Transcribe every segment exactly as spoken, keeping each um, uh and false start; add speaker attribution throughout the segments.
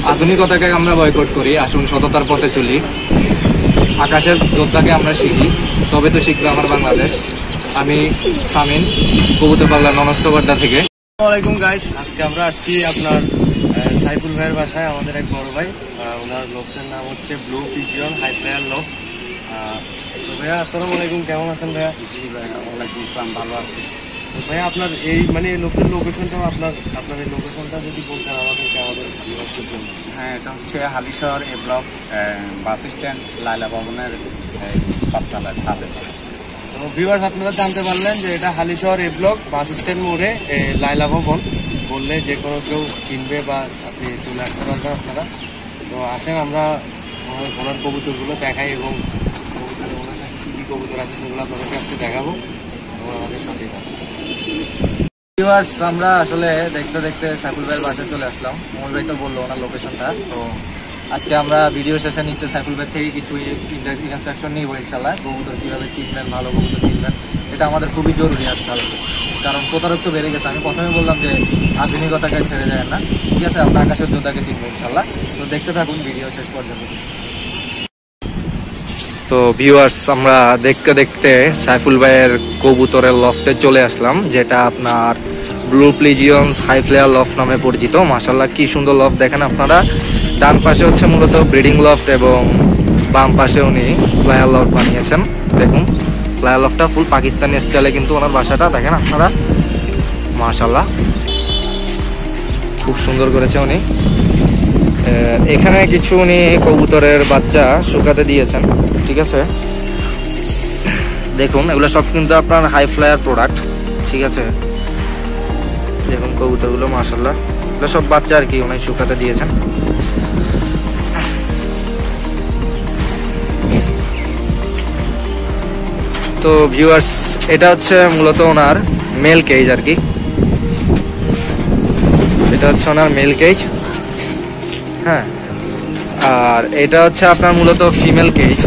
Speaker 1: আধুনিকতাকে আমরা বয়কট করি, আসুন সততার পথে চলি। আকাশের যোদ্ধাকে আমরা শিখি, তবে তো শিখবে আমার বাংলাদেশ। আমি সামিন, কবুতর পাগলা ননস্তবাড্ডা থেকে।
Speaker 2: আসসালামু আলাইকুম গাইস, আজকে আমরা আসছি আপনার সাইফুল ভাইয়ের বাসায়। আমাদের এক বড় ভাই, ওনার লোকটার নাম হচ্ছে ব্লু পিজিয়ন হাই ফ্লায়ার লোক। তো ভাইয়া আসসালামু আলাইকুম, কেমন আছেন ভাইয়া?
Speaker 3: জি ভাই, ওয়ালাইকুম আসসালাম, ভালো আছি।
Speaker 2: তো ভাইয়া আপনার এই মানে লোকের লোকেশনটাও আপনার আপনার এই লোকেশনটা যদি বলতেন আমাদেরকে, আমাদের জন্য।
Speaker 3: হ্যাঁ, এটা হচ্ছে Halishahar A block bus stand Laila ভবনের পাঁচতলার সাথে।
Speaker 2: তো ভিউয়ার্স, আপনারা জানতে পারলেন যে এটা Halishahar A block bus stand মোড়ে লাইলা ভবন। বললে যে কোনো কেউ চিনবে বা আপনি চলে আসতে পারবেন আপনারা। তো আসেন আমরা ওনার কবুতরগুলো দেখাই এবং কবুতর ওনার কাছে কী কী কবুতর আছে সেগুলো আপনাদের কাছে দেখাবো এবং আমাদের সাথেই থাকবো।
Speaker 1: ভিউয়ার্স, আমরা আসলে দেখতে দেখতে সাইফুল ভাইয়ের বাসায় চলে আসলাম। মোল ভাই তো বললো ওনার লোকেশনটা। তো আজকে আমরা ভিডিও শেষে নিচ্ছে সাইফুল ভাই থেকে কিছু ইনস্ট্রাকশন নিব ইনশাল্লাহ। কবুতর কীভাবে চিনবেন, ভালো কবুতর চিনবেন, এটা আমাদের খুবই জরুরি আজকাল, কারণ প্রতারক তো বেড়ে গেছে। আমি প্রথমে বললাম যে আধুনিকতাকে ছেড়ে যায় না, ঠিক আছে, আপনার আকাশের যোদ্ধাকে চিনবেন ইনশাল্লাহ। তো দেখতে থাকুন ভিডিও শেষ পর্যন্ত। তো ভিউয়ার্স, আমরা দেখতে দেখতে সাইফুল ভাইয়ের কবুতরের লফটে চলে আসলাম, যেটা আপনার blue pigeon high flyer loft নামে পরিচিত। মাশাআল্লাহ, কি সুন্দর লফট দেখেন আপনারা। ডান পাশে হচ্ছে মূলত ব্রিডিং লফট এবং বাম পাশে উনি ফ্লায়ার লফট বানিয়েছেন। দেখুন, ফ্লায়ার লফটটা ফুল পাকিস্তানি স্টাইলে কিন্তু ওনার বাসাটা দেখেন আপনারা। মাশাআল্লাহ, খুব সুন্দর করেছে উনি। এখানে কিছু উনি কবুতরের বাচ্চা শুকাতে দিয়েছেন, ঠিক আছে। দেখুন, এগুলো সব কিন্তু আপনার হাই ফ্লায়ার প্রোডাক্ট, ঠিক আছে। দেখুন কবুতরগুলো, মাশাআল্লাহ, এগুলো সব বাচ্চা আর কি উনি শুকাতে দিয়েছেন। তো ভিউয়ার্স, এটা হচ্ছে মূলত ওনার মেল কেজ আর কি। এটা হচ্ছে ওনার মেল কেজ, হ্যাঁ। আর এটা হচ্ছে আপনার মূলত ফিমেল কেজ।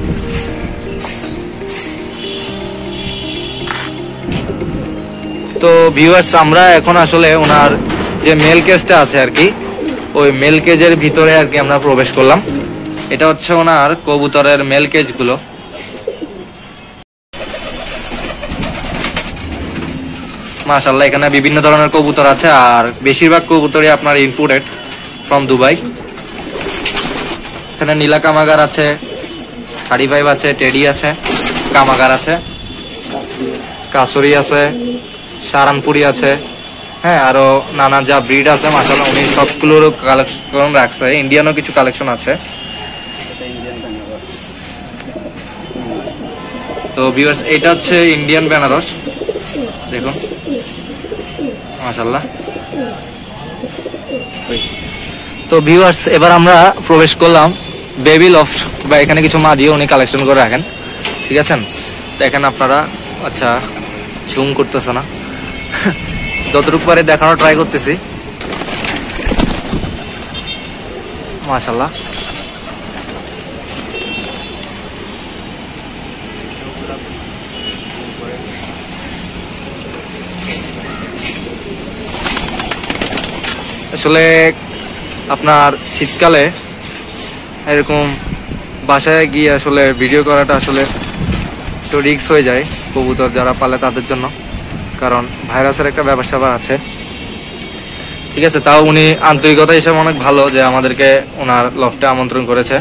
Speaker 1: তো ভিউয়ার্স, আমরা এখন আসলে ওনার যে মেল কেজটা আছে আর কি, ওই মেল কেজের ভিতরে আর কি আমরা প্রবেশ করলাম। এটা হচ্ছে ওনার কবুতরের মেল কেজগুলো। মাশাআল্লাহ, এখানে বিভিন্ন ধরনের কবুতর আছে, আর বেশিরভাগ কবুতরই আপনার ইম্পোর্টেড ফ্রম দুবাই। এখানে নীলা কামাগার আছে, থার্টি ফাইভ আছে, টেডি আছে, কামাগার আছে, কাসরি আছে, সারানপুরি আছে, হ্যাঁ, আরো নানা যা ব্রিড আছে। মাশাআল্লাহ, উনি সবগুলোর কালেকশন রাখছে। ইন্ডিয়ানও কিছু কালেকশন আছে। তো ভিউয়ার্স, এটা হচ্ছে ইন্ডিয়ান বেনারস, দেখুন মাশাআল্লাহ। তো ভিউয়ার্স, এবার আমরা প্রবেশ করলাম বেবি লফট, বা এখানে কিছু মাদিও উনি কালেকশন করে রাখেন, ঠিক আছে। দেখেন আপনারা, আচ্ছা জুম করতেছে না, যতটুকু পারে দেখানোর ট্রাই করতেছি। মাশাআল্লাহ, আসলে আপনার শীতকালে এরকম বাসায় গিয়ে আসলে ভিডিও করাটা আসলে একটু রিস্ক হয়ে যায় কবুতর যারা পালে তাদের জন্য, কারণ ভাইরাসের একটা ব্যাপার স্যাপার আছে, ঠিক আছে। তাও উনি আন্তরিকতা হিসেবে অনেক ভালো যে আমাদেরকে ওনার লফটে আমন্ত্রণ করেছে।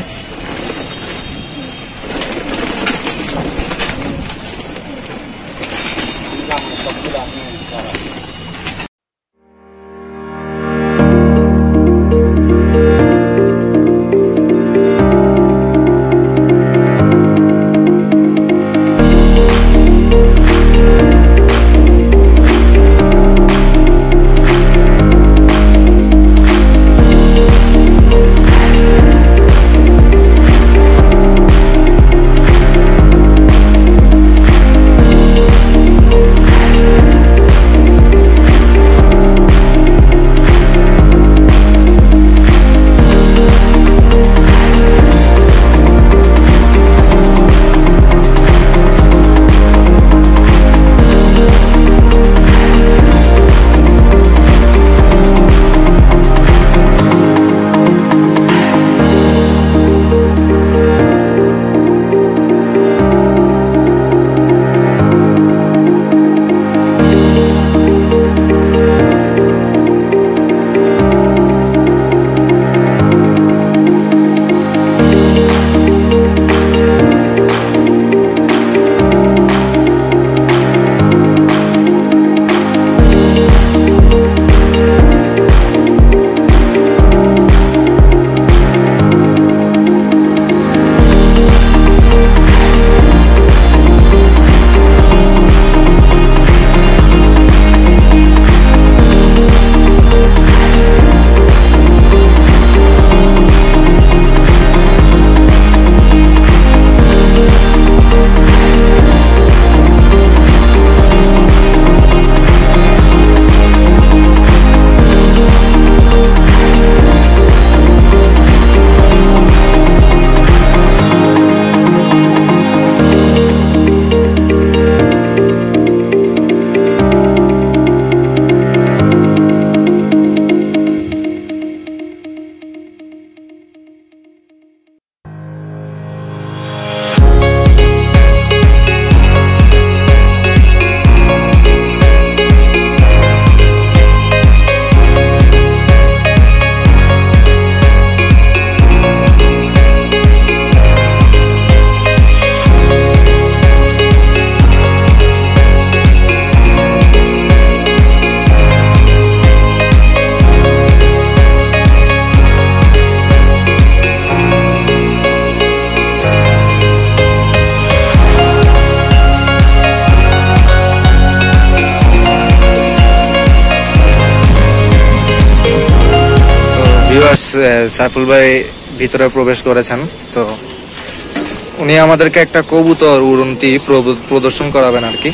Speaker 1: সাইফুল ভাই ভিতরে প্রবেশ করেছেন। তো উনি আমাদেরকে একটা কবুতর উড়ন্তি প্রদর্শন করাবেন আর কি।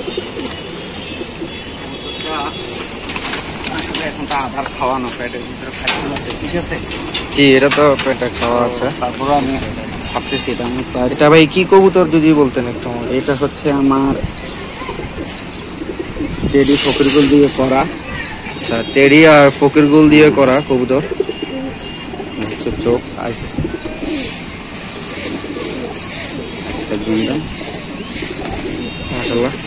Speaker 3: এখন তো আধার খাওয়ানো পেটের ভিতরে খাইতে আছে, ঠিক আছে।
Speaker 1: জি, এটা তো পেটে খাওয়া আছে।
Speaker 3: তারপরে আমি ভাবতেছি এটা আমি
Speaker 1: এটা ভাই কি কবুতর যদি বলতেন একটু।
Speaker 3: এটা হচ্ছে আমার টেডি ফকিরগুল দিয়ে করা।
Speaker 1: আচ্ছা, টেডি আর ফকিরগুল দিয়ে করা কবুতর।
Speaker 3: হচ্ছে চোখ আইস
Speaker 1: মাশাআল্লাহ।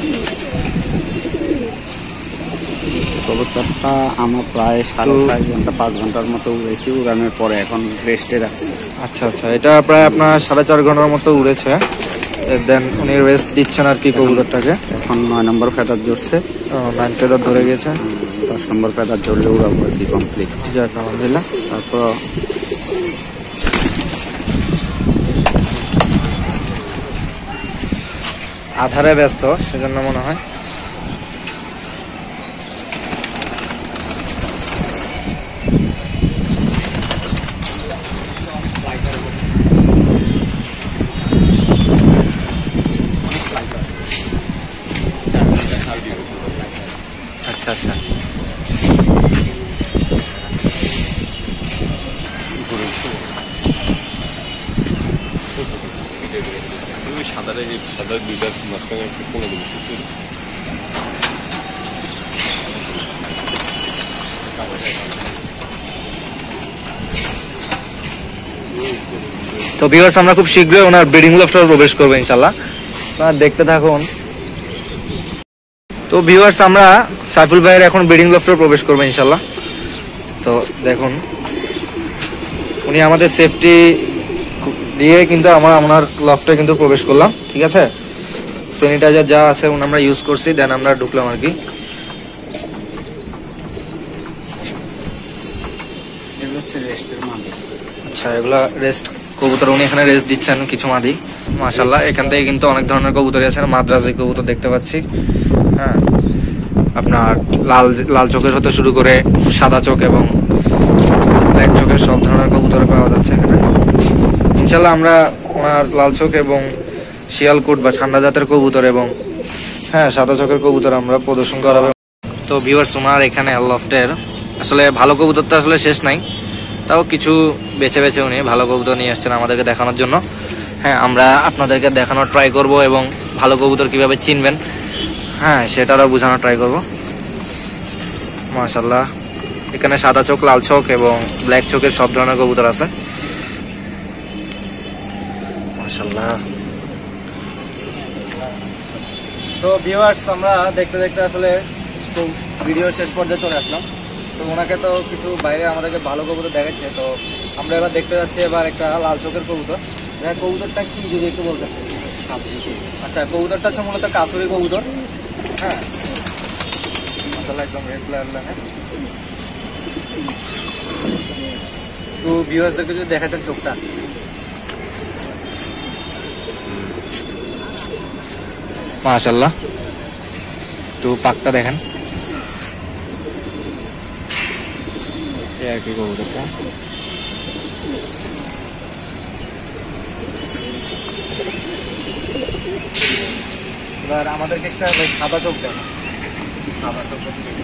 Speaker 3: কবুতরটা আমার প্রায় সাড়ে চার ঘন্টা পাঁচ ঘন্টার মতো উড়েছি, উড়ানোর পরে এখন রেস্টে রাখছি।
Speaker 1: আচ্ছা আচ্ছা, এটা প্রায় আপনার সাড়ে চার ঘন্টার মতো উড়েছে। দেন উনি রেস্ট দিচ্ছেন আর কি কবুতরটাকে।
Speaker 3: এখন নয় নম্বর ফেদার ধরছে,
Speaker 1: নাইন ফেদার ধরে গেছে।
Speaker 3: দশ নম্বর ফেদার ধরলে উড়াবো আর কি কমপ্লিট।
Speaker 1: যাক আলহামদুলিল্লাহ।
Speaker 3: তারপর
Speaker 1: আধারে ব্যস্ত সেজন্য মনে হয়। আচ্ছা আচ্ছা,
Speaker 4: সাদারে সাদা দুইটার মাঝখানে একটু কোনো দিচ্ছি।
Speaker 1: তো ভিউয়ার্স, আমরা খুব শীঘ্রই ওনার ব্রিডিং লফটে প্রবেশ করবো ইনশাআল্লাহ। আপনারা দেখতে থাকুন। তো ভিউয়ার্স, আমরা সাইফুল ভাইয়ের এখন ব্রিডিং লফটে প্রবেশ করবো ইনশাআল্লাহ। তো দেখুন, উনি আমাদের সেফটি দিয়ে কিন্তু আমরা ওনার লফটে কিন্তু প্রবেশ করলাম, ঠিক আছে। স্যানিটাইজার যা আছে আমরা ইউজ করছি, দেন আমরা ঢুকলাম আর কি। আচ্ছা, এগুলা রেস্ট কবুতর, উনি এখানে রেস্ট দিচ্ছেন কিছু মাদি। মাশাআল্লাহ, এখান থেকে কিন্তু অনেক ধরনের কবুতর আছে। মাদ্রাজি কবুতর দেখতে পাচ্ছি, হ্যাঁ, আপনার লাল লাল চোখের হতে শুরু করে সাদা চোখ এবং ব্ল্যাক চোখের সব ধরনের কবুতর পাওয়া যাচ্ছে এখানে ইনশাআল্লাহ। আমরা ওনার লাল চোখ এবং শিয়ালকুট বা ঠান্ডা জাতের কবুতর এবং হ্যাঁ সাদা চোখের কবুতর আমরা প্রদর্শন করাবো। তো ভিউয়ার্স, ওনার এখানে লফটের আসলে ভালো কবুতর তো আসলে শেষ নাই, তাও কিছু বেছে বেছে উনি ভালো কবুতর নিয়ে আসছেন আমাদেরকে দেখানোর জন্য। হ্যাঁ, আমরা আপনাদেরকে দেখানোর ট্রাই করব এবং ভালো কবুতর কিভাবে চিনবেন, হ্যাঁ সেটারও বোঝানোর ট্রাই করব। মাশাআল্লাহ, এখানে সাদা চোখ, লাল চোখ এবং ব্ল্যাক চোখের সব ধরনের কবুতর আছে। মাশাআল্লাহ। তো ভিউয়ার্স, আমরা দেখতে দেখতে আসলে তো ভিডিও শেষ পর্যায়ে চলে আসলাম। তো ওনাকে তো কিছু বাইরে আমাদেরকে ভালো কবুতর দেখাচ্ছে, তো আমরা এবার দেখতে যাচ্ছি এবার একটা লাল চোখের কবুতর। কবুতরটা কি যদি একটু বলতেন। আচ্ছা, কবুতরটা হচ্ছে মূলত কাসুরি কবুতর, হ্যাঁ মাশাআল্লাহ, একদম রেড কালার। তো ভিউয়ার্সদেরকে যদি দেখাতেন চোখটা। মাশাআল্লাহ, তো পাকটা দেখেন আর কি কবুতরটা। এবার আমাদেরকে একটা সাদা চোখ দেন, সাদা চোখ।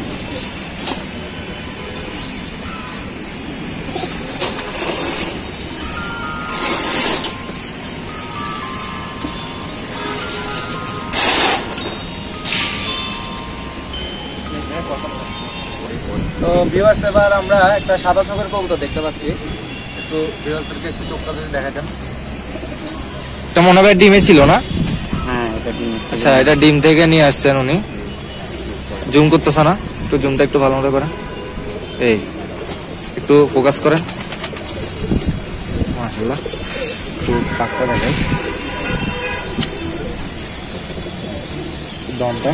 Speaker 1: তো ভিউয়ার্স, এবার আমরা একটা সাদা চোখের কবুতর দেখতে পাচ্ছি। একটু ভিউয়ার্সদেরকে একটু চোখটা যদি দেখাতেন। এটা মনে হয় ডিমে ছিল না?
Speaker 3: হ্যাঁ, এটা ডিম।
Speaker 1: আচ্ছা, এটা ডিম থেকে নিয়ে আসছেন উনি। জুম করতেছে না? একটু জুমটা একটু ভালো মতো করেন, এই একটু ফোকাস করেন। মাশাআল্লাহ, একটু পাকটা দেখাই, দমটা।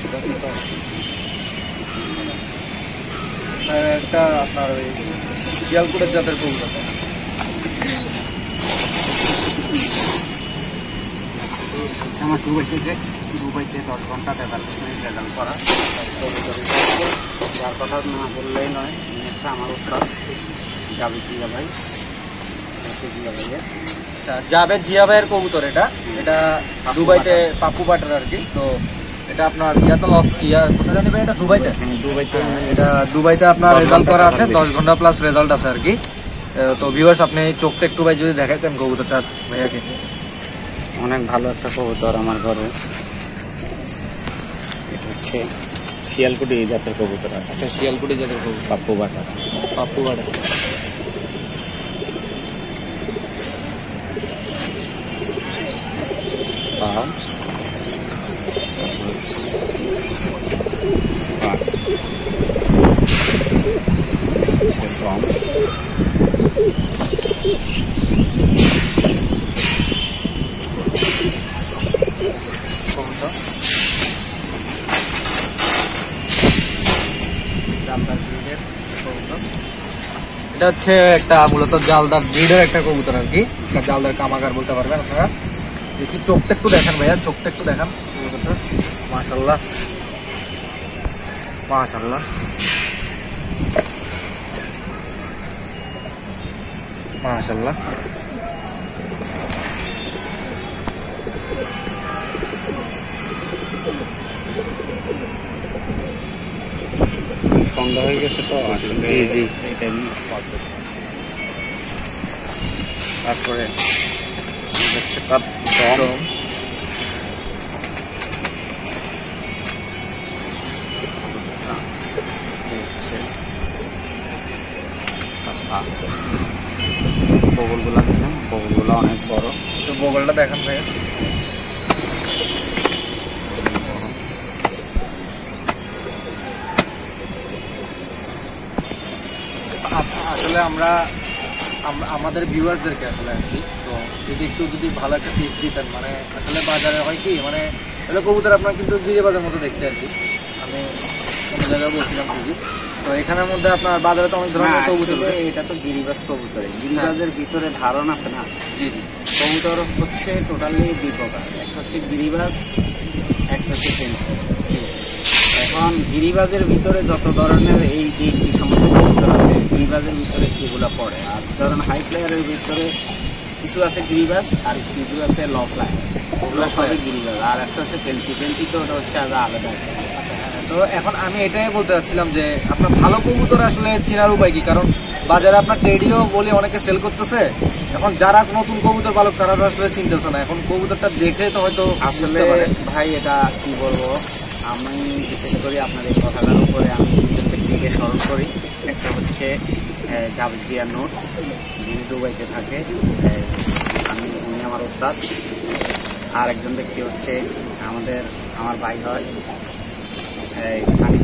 Speaker 1: একটা আপনার ওই শিয়ালকুটের জাতের কবুতর।
Speaker 3: আমার দুবাই থেকে দুবাইতে দশ ঘন্টা তেতাল্লিশ মিনিট রেজাল্ট করা যার কথা না বললেই নয়। একটা আমার উত্তর জাভেদ জিয়া ভাই, জিয়া ভাইয়ের
Speaker 1: আচ্ছা, জাভেদ জিয়া ভাইয়ের কবুতর এটা। এটা দুবাইতে পাপ্পু বাটার আর কি। তো এটা আপনার ইয়া তো ইয়া কোথায় জানি ভাই, এটা দুবাইতে
Speaker 3: দুবাইতে
Speaker 1: এটা দুবাইতে আপনার রেজাল্ট করা আছে, দশ ঘন্টা প্লাস রেজাল্ট আছে আর কি। তো ভিউয়ার্স আপনি চোখটা একটু ভাই যদি দেখাইতেন কবুতরটা ভাইয়াকে।
Speaker 3: অনেক ভালো একটা কবুতর আমার ঘরে। এটা হচ্ছে শিয়ালকুটি জাতের কবুতর।
Speaker 1: আচ্ছা, শিয়ালকুটি জাতের কবুতর,
Speaker 3: পাপ্পু বাটা।
Speaker 1: পাপ্পু বাটার। এটা হচ্ছে একটা মূলত জালদার ব্রিডের একটা কবুতর আর কি। জালদার কামাগার বলতে পারবেন আপনারা। দেখি চোখটা একটু দেখান ভাইয়া, চোখটা একটু দেখান কবুতরটা। মাশাআল্লাহ মাশাআল্লাহ মাশাআল্লাহ।
Speaker 3: সন্ধ্যা হয়ে গেছে তো আসলে।
Speaker 1: জি জি।
Speaker 3: তারপরে হচ্ছে তার দম, বগলগুলা দেখেন, বগলগুলা অনেক বড়।
Speaker 1: তো বগলটা দেখান ভাইয়া। আসলে আমরা আমাদের ভিউয়ার্সদেরকে আসলে আর কি, তো যদি একটু যদি ভালো একটা টিপস দিতেন, মানে আসলে বাজারে হয় কি, মানে এগুলো কবুতর আপনার কিন্তু গিরিবাজের মতো দেখতে আর কি। আমি কোনো জায়গায় বলছিলাম ঠিকই। তো এখানের মধ্যে আপনার বাজারে তো অনেক ধরনের কবুতর।
Speaker 3: এটা তো গিরিবাজ কবুতর। গিরিবাজের ভিতরে ধারণা আছে না।
Speaker 1: জি জি।
Speaker 3: কবুতর হচ্ছে টোটালি দুই প্রকার, একটা হচ্ছে গিরিবাজ, একটা হচ্ছে ফেন্সি। এখন গিরিবাজের ভিতরে যত ধরনের এই যে সমস্ত কবুতর আছে, গিরিবাজের ভিতরে এগুলো পড়ে। আর ধরেন হাই প্লেয়ারের ভিতরে কিছু আছে গিরিবাজ আর কিছু আছে ল ফ্লায়ার, ওগুলো সবই গিরিবাজ। আর একটা হচ্ছে ফেন্সি। ফেন্সি তো ওটা হচ্ছে আলাদা।
Speaker 1: তো এখন আমি এটাই বলতে চাচ্ছিলাম যে আপনার ভালো কবুতর আসলে চেনার উপায় কি? কারণ বাজারে আপনার টেডিও বলে অনেকে সেল করতেছে। এখন যারা নতুন কবুতর পালক তারা তো আসলে চিনতেছে না। এখন কবুতরটা দেখে তো হয়তো
Speaker 3: আসলে ভাই এটা কি বলবো, আমি বিশেষ করে আপনার এই কথাটার উপরে আমি দুজন ব্যক্তিকে স্মরণ করি। একটা হচ্ছে জাভেদ জিয়া নোট, যিনি দুবাইতে থাকে, আমি উনি আমার ওস্তাদ। আর একজন ব্যক্তি হচ্ছে আমাদের আমার ভাই হয়, আমি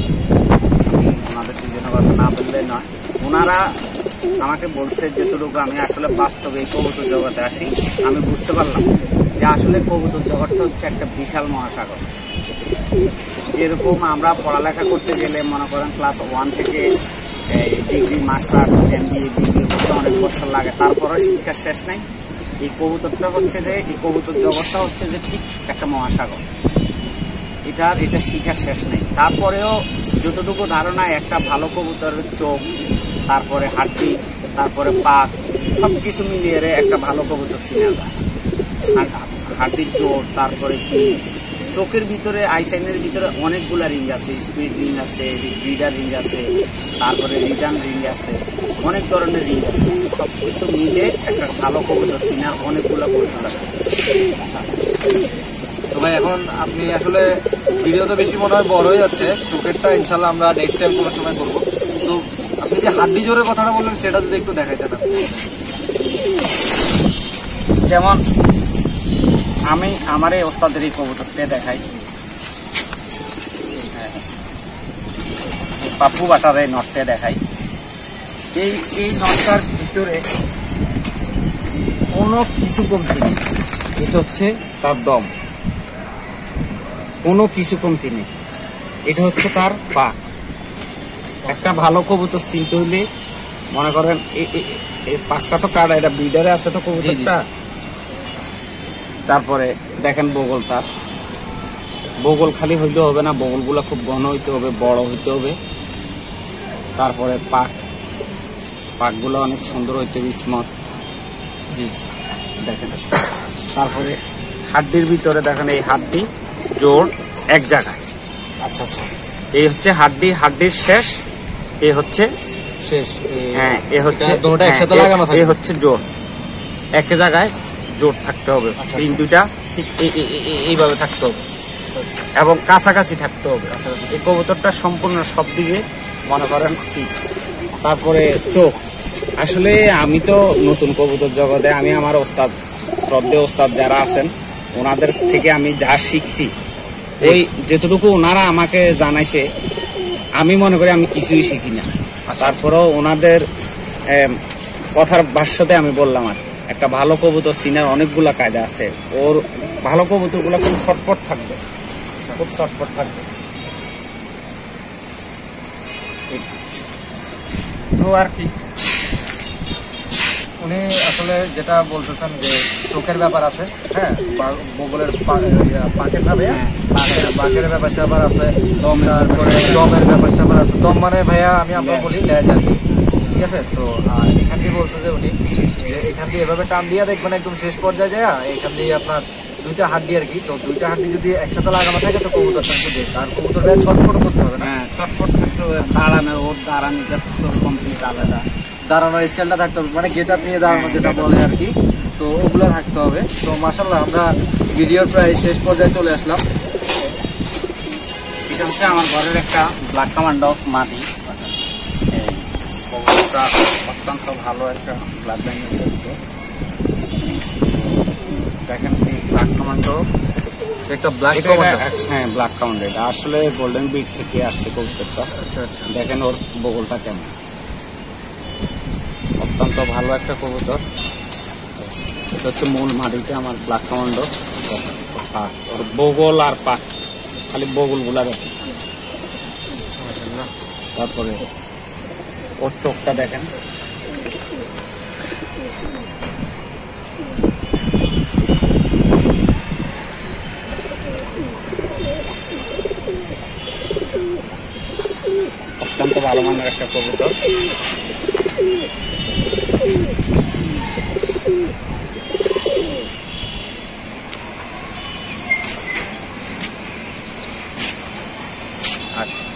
Speaker 3: ওনাদের দুজনের কথা না বললে নয়। ওনারা আমাকে বলছে যেটুকু আমি আসলে বাস্তবে এই কবুতর জগতে আসি, আমি বুঝতে পারলাম যে আসলে কবুতর জগৎটা হচ্ছে একটা বিশাল মহাসাগর। যেরকম আমরা পড়ালেখা করতে গেলে মনে করেন ক্লাস ওয়ান থেকে degree, masters, M B A, BBA করতে অনেক বছর লাগে, তারপরে শিক্ষা শেষ নেই। এই কবুতরটা হচ্ছে যে এই কবুতর জগৎটা হচ্ছে যে ঠিক একটা মহাসাগর। এটার এটা শিক্ষার শেষ নেই। তারপরেও যতটুকু ধারণা, একটা ভালো কবুতরের চোখ, তারপরে হাড্ডি, তারপরে পাক, সব কিছু মিলিয়ে একটা ভালো কবুতর চিনা যায়। হাড্ডির জোর, তারপরে কি চোখের ভিতরে, আইসাইনের ভিতরে অনেকগুলা রিং আছে, স্পিড রিং আছে, ব্রিডার রিং আছে, তারপরে রিটার্ন রিং আছে, অনেক ধরনের রিং আছে। সব কিছু মিলে একটা ভালো কবুতর চিনার অনেকগুলো কৌশল আছে।
Speaker 1: তো ভাই এখন আপনি আসলে ভিডিও তো বেশি মনে হয় বড় হয়ে যাচ্ছে, চোখেরটা ইনশাল্লাহ আমরা নেক্সট টাইম কোনো সময় করবো। তো আপনি যে হাড্ডি জোরের কথাটা বললেন সেটা যদি একটু দেখাইতেন।
Speaker 3: যেমন আমি আমার এই ওস্তাদের এই কবুতরকে দেখাই, পাপ্পু বাটার এই নটকে দেখাই। এই এই নটটার ভিতরে কোনো কিছু কমতি নেই। এটা হচ্ছে তার দম। কোনো কিছু কমতি নেই। এটা হচ্ছে তার পাক। একটা ভালো কবুতর চিনতে হইলে মনে করেন এই পাকটা তো কাটা, এটা ব্রিডারে আছে তো কবুতরটা। তারপরে দেখেন বগল, তার বগল খালি হইলে হবে না, বগলগুলো খুব ঘন হইতে হবে, বড় হইতে হবে। তারপরে পাক, পাকগুলো অনেক সুন্দর হইতে হবে, স্মুথ। জি দেখেন। তারপরে হাড্ডির ভিতরে দেখেন এই হাড্ডি জোড় এক জায়গায়।
Speaker 1: আচ্ছা আচ্ছা,
Speaker 3: এই হচ্ছে হাড্ডি, হাড্ডির শেষ এই হচ্ছে
Speaker 1: শেষ।
Speaker 3: হ্যাঁ, এ হচ্ছে
Speaker 1: দুটোটা একসাথে লাগানো থাকে,
Speaker 3: এই হচ্ছে জোড়, এক জায়গায় জোড় থাকতে হবে। তিন দুইটা ঠিক এইভাবে থাকতে হবে এবং কাছাকাছি থাকতে হবে। এই কবুতরটা সম্পূর্ণ সব দিকে মনে করেন ঠিক। তারপরে চোখ, আসলে আমি তো নতুন কবুতর জগতে, আমি আমার ওস্তাদ শ্রদ্ধেয় ওস্তাদ যারা আছেন ওনাদের থেকে আমি যা শিখছি, ওই যেটুকু ওনারা আমাকে জানাইছে আমি মনে করি আমি কিছুই শিখি না। তারপরেও ওনাদের কথার ভাষ্যতে আমি বললাম, আর একটা ভালো কবুতর চিনার অনেকগুলা কায়দা আছে। ওর ভালো কবুতরগুলো খুব ছটপট থাকবে, খুব ছটপট থাকবে।
Speaker 1: তো আর কি উনি আসলে যেটা বলতেছেন যে চোখের ব্যাপার আছে, হ্যাঁ, বগলের পাকের ভাবে পাকের ব্যাপার স্যাপার আছে, দম, তারপরে দমের ব্যাপার স্যাপার আছে। দম মানে ভাইয়া আমি আমরা বলি লেজ আর কি, ঠিক আছে। তো আর এখান দিয়ে বলছে যে উনি যে এখান দিয়ে এভাবে টান দিয়ে দেখবেন একদম শেষ পর্যায়ে যায়, এখান দিয়ে আপনার দুইটা হাড্ডি আর কি। তো দুইটা হাড্ডি যদি একসাথে লাগানো থাকে তো কবুতরটা একটু বেশ, আর কবুতরটা ছটফট করতে হবে না।
Speaker 3: হ্যাঁ, ছটফট থাকতে হবে, দাঁড়ানো, ওর দাঁড়ানিটা কমপ্লিট আলাদা,
Speaker 1: দাঁড়ানোর স্টাইলটা থাকতে হবে, মানে গেট আপ নিয়ে দাঁড়ানো যেটা বলে আর কি। তো ওগুলো থাকতে হবে। তো মাশাআল্লাহ আমরা ভিডিওর প্রায় শেষ পর্যায়ে চলে আসলাম।
Speaker 3: এটা হচ্ছে আমার ঘরের একটা ব্ল্যাক কমান্ডো মাদি। কবুতরটা অত্যন্ত ভালো একটা ব্লাড লাইনের কবুতর। দেখেন এই ব্ল্যাক কমান্ডো,
Speaker 1: একটা ব্ল্যাক
Speaker 3: এটা হ্যাঁ ব্ল্যাক কমান্ডো, এটা আসলে গোল্ডেন বিট থেকে আসছে কবুতরটা। দেখেন ওর বগলটা কেমন, অত্যন্ত ভালো একটা কবুতর। এটা হচ্ছে মূল মাদিটা আমার ব্ল্যাক কমান্ডো। ওর বগল আর পাক, খালি বগল গুলা দেখেন। তারপরে ওর চোখটা দেখেন, অত্যন্ত ভালো মানের একটা কবুতর। আচ্ছা,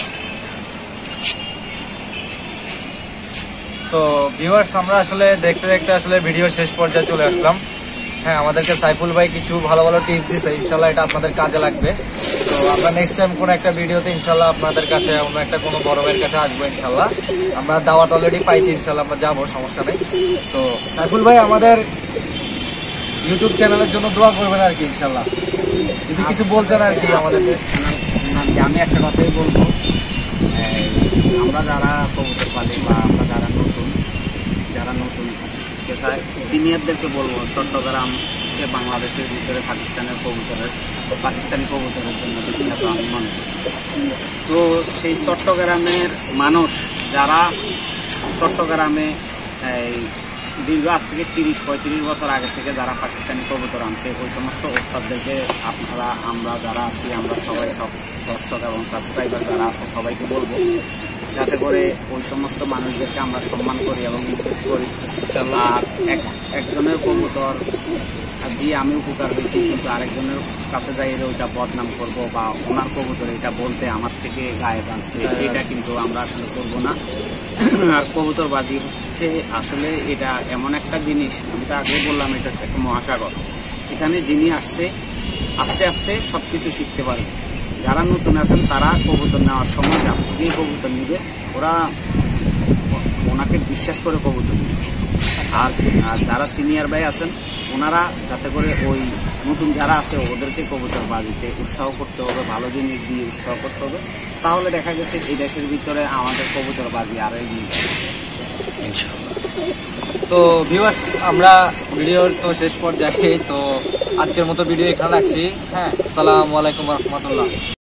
Speaker 1: তো ভিউয়ার্স আমরা আসলে দেখতে দেখতে আসলে ভিডিও শেষ পর্যায়ে চলে আসলাম। হ্যাঁ, আমাদেরকে সাইফুল ভাই কিছু ভালো ভালো টিপস দিচ্ছে, ইনশাল্লাহ এটা আপনাদের কাজে লাগবে। তো আমরা নেক্সট টাইম কোনো একটা ভিডিওতে ইনশাল্লাহ আপনাদের কাছে অন্য একটা কোনো বড় ভাইয়ের কাছে আসবো ইনশাল্লাহ। আমরা দাওয়াত অলরেডি পাইছি, ইনশাল্লাহ আমরা যাবো, সমস্যা নেই। তো সাইফুল ভাই আমাদের ইউটিউব চ্যানেলের জন্য দোয়া করবেন আর কি, ইনশাল্লাহ যদি কিছু বলতেন আর কি আমাদেরকে।
Speaker 3: আমি একটা কথাই বলবো, আমরা যারা কবুতর পালি বা আমরা যারা নতুন যারা নতুন শিখতে চাই, সিনিয়রদেরকে বলবো চট্টগ্রাম বাংলাদেশের ভিতরে পাকিস্তানের কবুতরের পাকিস্তানি কবুতরের জন্য বিখ্যাত আমি মনে করি। তো সেই চট্টগ্রামের মানুষ যারা চট্টগ্রামে এই দীর্ঘ আজ থেকে তিরিশ পঁয়ত্রিশ বছর আগে থেকে যারা পাকিস্তানি কবুতর আনছে, ওই সমস্ত ওস্তাদদেরকে আপনারা আমরা যারা আছি আমরা সবাই সব দর্শক এবং সাবস্ক্রাইবার যারা আছে সবাইকে বলবো যাতে করে ওই সমস্ত মানুষদেরকে আমরা সম্মান করি এবং ইনভেস্ট করি। আর একজনের কবুতর দিয়ে আমি উপকার হয়েছি, কিন্তু আরেকজনের কাছে যাই ওইটা বদনাম করবো বা ওনার কবুতর এটা বলতে আমার থেকে গায়ে বাঁচতে, এটা কিন্তু আমরা আসলে করবো না। আর কবুতরবাজি হচ্ছে আসলে এটা এমন একটা জিনিস, আমি তো আগে বললাম এটা হচ্ছে একটা মহাসাগর। এখানে যিনি আসছে আস্তে আস্তে সব কিছু শিখতে পারবে। যারা নতুন আছেন তারা কবুতর নেওয়ার সময় যার থেকেই কবুতর নিবে ওরা ওনাকে বিশ্বাস করে কবুতর নিবে। আর যারা সিনিয়র ভাই আছেন ওনারা যাতে করে ওই নতুন যারা আছে ওদেরকে কবুতর বাজিতে উৎসাহ করতে হবে, ভালো জিনিস দিয়ে উৎসাহ করতে হবে। তাহলে দেখা গেছে এই দেশের ভিতরে আমাদের কবুতর বাজি আরো এগিয়ে যাবে ইনশাআল্লাহ।
Speaker 1: তো ভিউয়ার্স, আমরা ভিডিওর তো শেষ পর্যায়ে, তো আজকের মতো ভিডিও এখানে রাখছি। হ্যাঁ, আসসালামু আলাইকুম রহমতুল্লাহ।